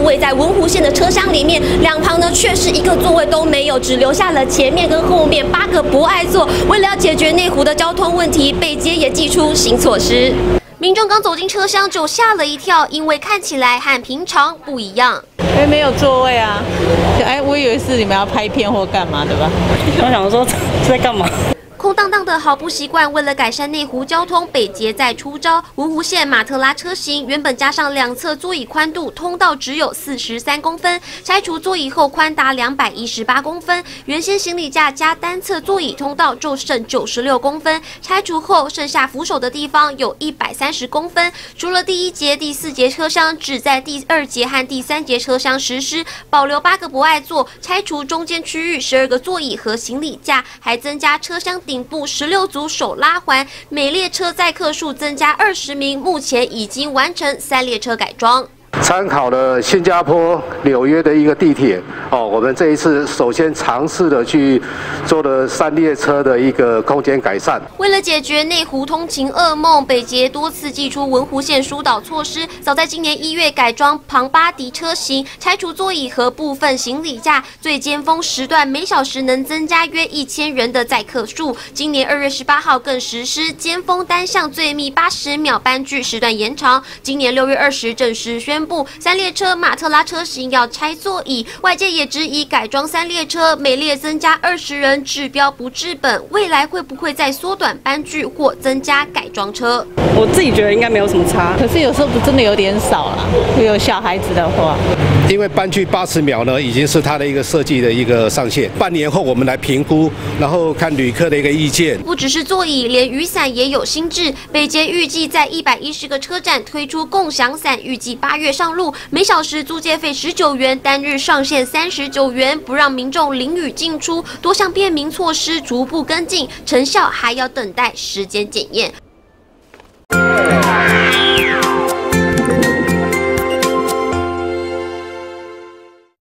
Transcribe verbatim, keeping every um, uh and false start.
位在文湖线的车厢里面，两旁呢却是一个座位都没有，只留下了前面跟后面八个不爱座。为了要解决内湖的交通问题，北捷也祭出新措施。民众刚走进车厢就吓了一跳，因为看起来和平常不一样。 因为没有座位啊，哎，我以为是你们要拍片或干嘛的吧？ 我想说在干嘛？ 空荡荡的好不习惯，为了改善内湖交通，北捷再出招。文湖线马特拉车型原本加上两侧座椅宽度，通道只有四十三公分，拆除座椅后宽达两百一十八公分。原先行李架加单侧座椅通道就剩九十六公分，拆除后剩下扶手的地方有一百三十公分。除了第一节、第四节车厢只在第二节和第三节车厢实施，保留八个不爱座，拆除中间区域十二个座椅和行李架，还增加车厢顶部十六组手拉环，每列车载客数增加二十名，目前已经完成三列车改装。 参考了新加坡、纽约的一个地铁哦，我们这一次首先尝试的去做了三列车的一个空间改善。 为了解决内湖通勤噩梦，北捷多次祭出文湖线疏导措施。早在今年一月改装庞巴迪车型，拆除座椅和部分行李架，最尖峰时段每小时能增加约一千人的载客数。今年二月十八号更实施尖峰单向最密八十秒班距时段延长。今年六月二十正式宣布。三列车马特拉车型要拆座椅，外界也质疑改装三列车，每列增加二十人，治标不治本。未来会不会再缩短班距或增加改装车？ 我自己觉得应该没有什么差， 可是有时候不真的有点少啦，有小孩子的话。 因为班距八十秒呢，已经是它的一个设计的一个上限。半年后我们来评估，然后看旅客的一个意见。 不只是座椅，连雨伞也有新制。北捷预计在一百一十个车站推出共享伞，预计八月上路，每小时租借费十九元，单日上限三十九元，不让民众淋雨进出。多项便民措施逐步跟进，成效还要等待时间检验。